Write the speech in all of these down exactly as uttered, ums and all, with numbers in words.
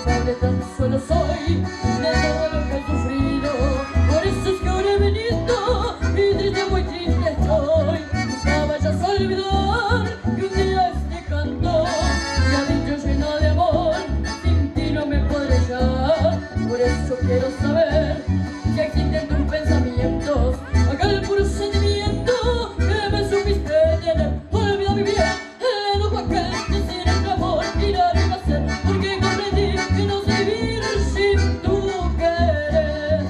culpable tan solo soy de todo lo que he sufrido. Por eso es que ahora he venido y triste, muy triste estoy. Nunca vayas a olvidar que un día este canto me ha dicho lleno de amor, sin ti no me podré hallar. Por eso quiero saber si existen tus pensamientos, aquel puro sentimiento que me supiste tener. Olvida mi bien, el enojo aquel que sin nuestro amor mirar y nacer, porque comprendí que no sé vivir sin tu querer.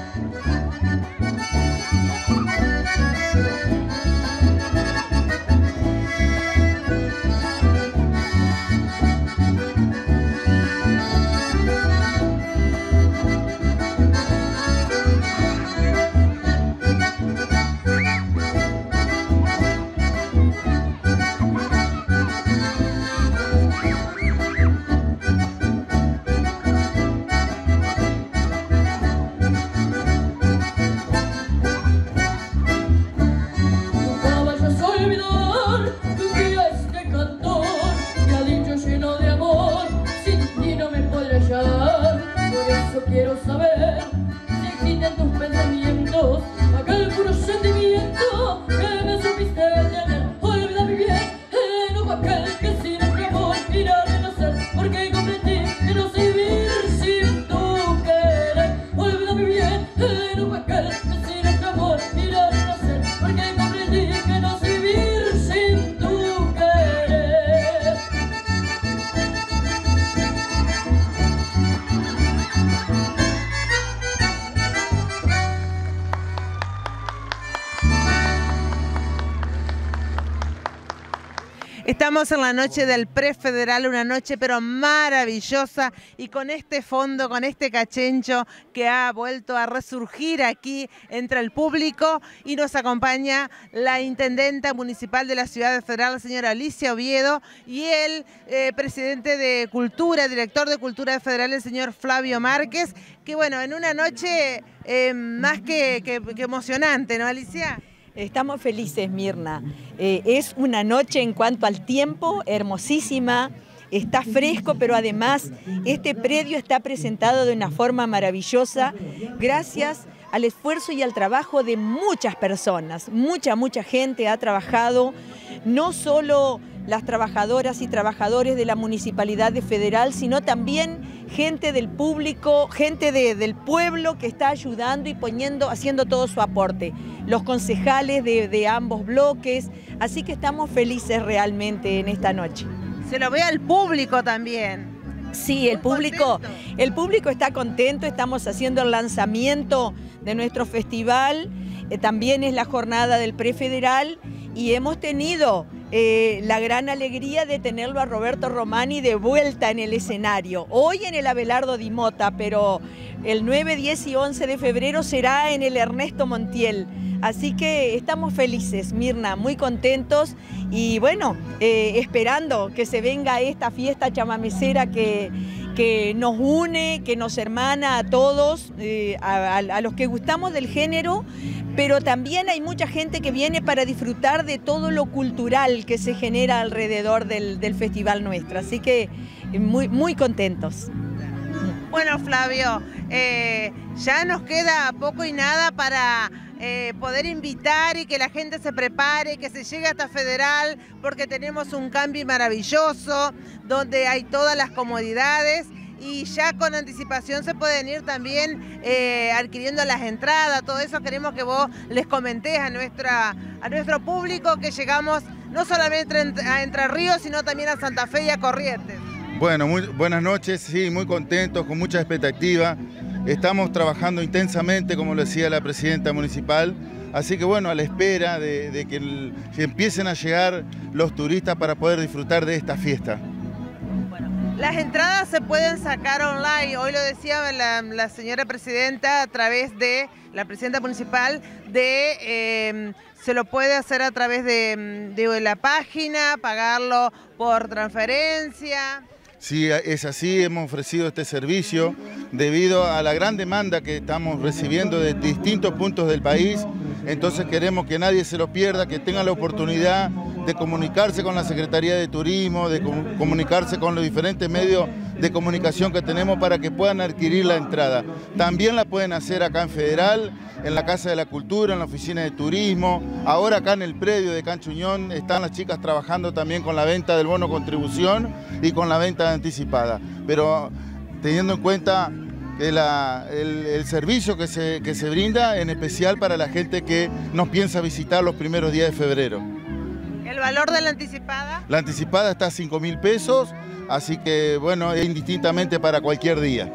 Nunca vayas a olvidar que un día este cantor me ha dicho lleno de amor, sin ti no me podré hallar. Por eso quiero saber si existen tus pensamientos, aquel puro sentimiento que me supiste tener. Olvida mi bien, el enojo aquel que sin nuestro amor mirar y nacer, porque comprendí que no sé vivir sin tu querer. Olvida mi bien, el enojo aquel que sin nuestro amor mirar y nacer, porque comprendí que no sé vivir sin tu querer. Estamos en la noche del prefederal, una noche pero maravillosa, y con este fondo, con este cachencho que ha vuelto a resurgir aquí entre el público, y nos acompaña la intendenta municipal de la ciudad federal, la señora Alicia Oviedo, y el eh, presidente de Cultura, director de Cultura Federal, el señor Flavio Márquez, que bueno, en una noche eh, más que, que, que emocionante, ¿no, Alicia? Estamos felices, Mirna. Eh, es una noche en cuanto al tiempo hermosísima, está fresco, pero además este predio está presentado de una forma maravillosa gracias al esfuerzo y al trabajo de muchas personas. Mucha, mucha gente ha trabajado, no solo las trabajadoras y trabajadores de la Municipalidad de Federal, sino también gente del público, gente de, del pueblo que está ayudando y poniendo, haciendo todo su aporte. Los concejales de, de ambos bloques, así que estamos felices realmente en esta noche. Se lo ve al público también. Sí, el público, el público está contento, estamos haciendo el lanzamiento de nuestro festival, eh, también es la jornada del prefederal y hemos tenido eh, la gran alegría de tenerlo a Roberto Romani de vuelta en el escenario. Hoy en el Abelardo Di Mota, pero el nueve, diez y once de febrero será en el Ernesto Montiel. Así que estamos felices, Mirna, muy contentos y bueno, eh, esperando que se venga esta fiesta chamamecera que, que nos une, que nos hermana a todos, eh, a, a los que gustamos del género, pero también hay mucha gente que viene para disfrutar de todo lo cultural que se genera alrededor del, del festival nuestro. Así que muy, muy contentos. Bueno, Flavio, eh, ya nos queda poco y nada para eh, poder invitar y que la gente se prepare, que se llegue hasta Federal, porque tenemos un camping maravilloso, donde hay todas las comodidades y ya con anticipación se pueden ir también eh, adquiriendo las entradas, todo eso queremos que vos les comentés a, nuestra, a nuestro público que llegamos no solamente a Entre Ríos, sino también a Santa Fe y a Corrientes. Bueno, muy buenas noches, sí, muy contentos, con mucha expectativa. Estamos trabajando intensamente, como lo decía la presidenta municipal, así que bueno, a la espera de, de que, el, que empiecen a llegar los turistas para poder disfrutar de esta fiesta. Bueno, las entradas se pueden sacar online, hoy lo decía la, la señora presidenta a través de la presidenta municipal, de eh, se lo puede hacer a través de, de la página, pagarlo por transferencia. Sí, es así, hemos ofrecido este servicio debido a la gran demanda que estamos recibiendo de distintos puntos del país, entonces queremos que nadie se lo pierda, que tenga la oportunidad de comunicarse con la Secretaría de Turismo, de comunicarse con los diferentes medios de comunicación que tenemos para que puedan adquirir la entrada. También la pueden hacer acá en Federal, en la Casa de la Cultura, en la Oficina de Turismo. Ahora acá en el predio de Cancha Unión están las chicas trabajando también con la venta del bono contribución y con la venta anticipada. Pero teniendo en cuenta El, el, el servicio que se, que se brinda, en especial para la gente que nos piensa visitar los primeros días de febrero. ¿El valor de la anticipada? La anticipada está a cinco mil pesos, así que bueno, es indistintamente para cualquier día.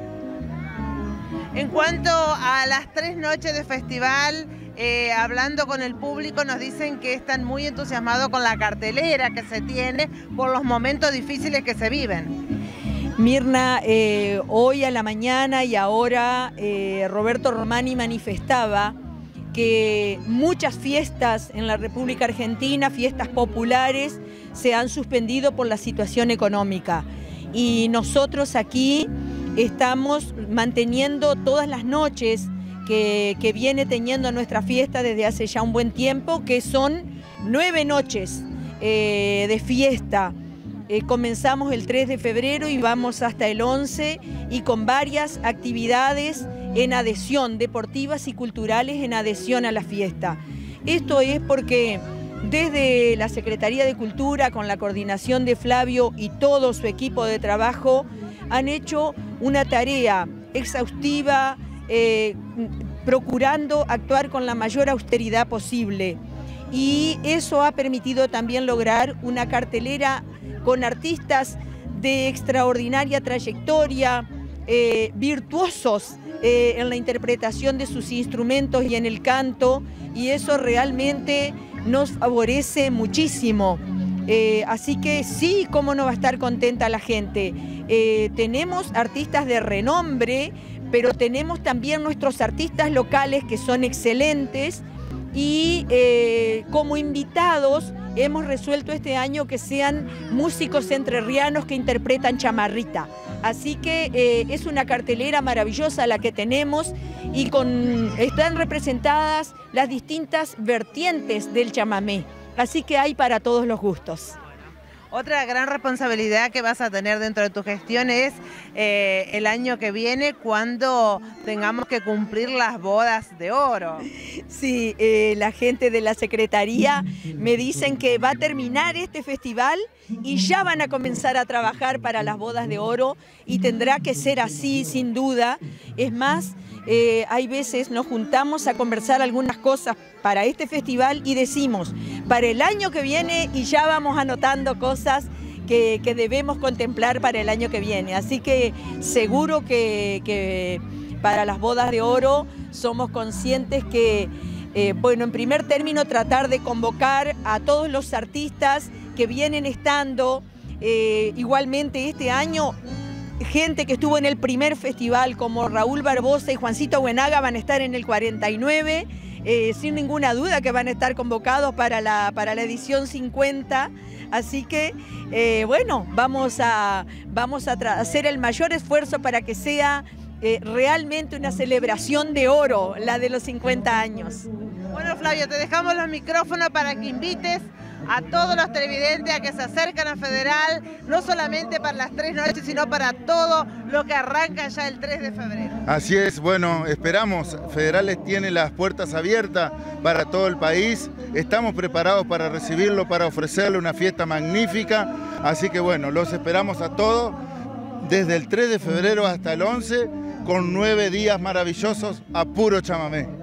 En cuanto a las tres noches de festival, eh, hablando con el público, nos dicen que están muy entusiasmados con la cartelera que se tiene por los momentos difíciles que se viven. Mirna, eh, hoy a la mañana y ahora eh, Roberto Romani manifestaba que muchas fiestas en la República Argentina, fiestas populares, se han suspendido por la situación económica. Y nosotros aquí estamos manteniendo todas las noches que, que viene teniendo nuestra fiesta desde hace ya un buen tiempo, que son nueve noches eh, de fiesta. Eh, comenzamos el tres de febrero y vamos hasta el once, y con varias actividades en adhesión, deportivas y culturales en adhesión a la fiesta. Esto es porque desde la Secretaría de Cultura, con la coordinación de Flavio y todo su equipo de trabajo, han hecho una tarea exhaustiva, eh, procurando actuar con la mayor austeridad posible. Y eso ha permitido también lograr una cartelera con artistas de extraordinaria trayectoria, eh, virtuosos eh, en la interpretación de sus instrumentos y en el canto, y eso realmente nos favorece muchísimo. Eh, así que sí, cómo no va a estar contenta la gente. Eh, tenemos artistas de renombre, pero tenemos también nuestros artistas locales que son excelentes, y eh, como invitados hemos resuelto este año que sean músicos entrerrianos que interpretan chamarrita. Así que eh, es una cartelera maravillosa la que tenemos, y con, están representadas las distintas vertientes del chamamé. Así que hay para todos los gustos. Otra gran responsabilidad que vas a tener dentro de tu gestión es eh, el año que viene, cuando tengamos que cumplir las bodas de oro. Sí, eh, la gente de la Secretaría me dicen que va a terminar este festival y ya van a comenzar a trabajar para las bodas de oro, y tendrá que ser así, sin duda. Es más, eh, hay veces nos juntamos a conversar algunas cosas para este festival y decimos, para el año que viene, y ya vamos anotando cosas que, que debemos contemplar para el año que viene. Así que seguro que, que para las bodas de oro somos conscientes que, eh, bueno, en primer término tratar de convocar a todos los artistas que vienen estando, eh, igualmente este año, gente que estuvo en el primer festival como Raúl Barbosa y Juancito Buenaga van a estar en el cuarenta y nueve, eh, sin ninguna duda que van a estar convocados para la, para la edición cincuenta, así que eh, bueno, vamos a, vamos a hacer el mayor esfuerzo para que sea eh, realmente una celebración de oro, la de los cincuenta años. Bueno, Flavio, te dejamos los micrófonos para que invites a todos los televidentes a que se acercan a Federal, no solamente para las tres noches, sino para todo lo que arranca ya el tres de febrero. Así es, bueno, esperamos. Federal tiene las puertas abiertas para todo el país. Estamos preparados para recibirlo, para ofrecerle una fiesta magnífica. Así que bueno, los esperamos a todos desde el tres de febrero hasta el once, con nueve días maravillosos a puro chamamé.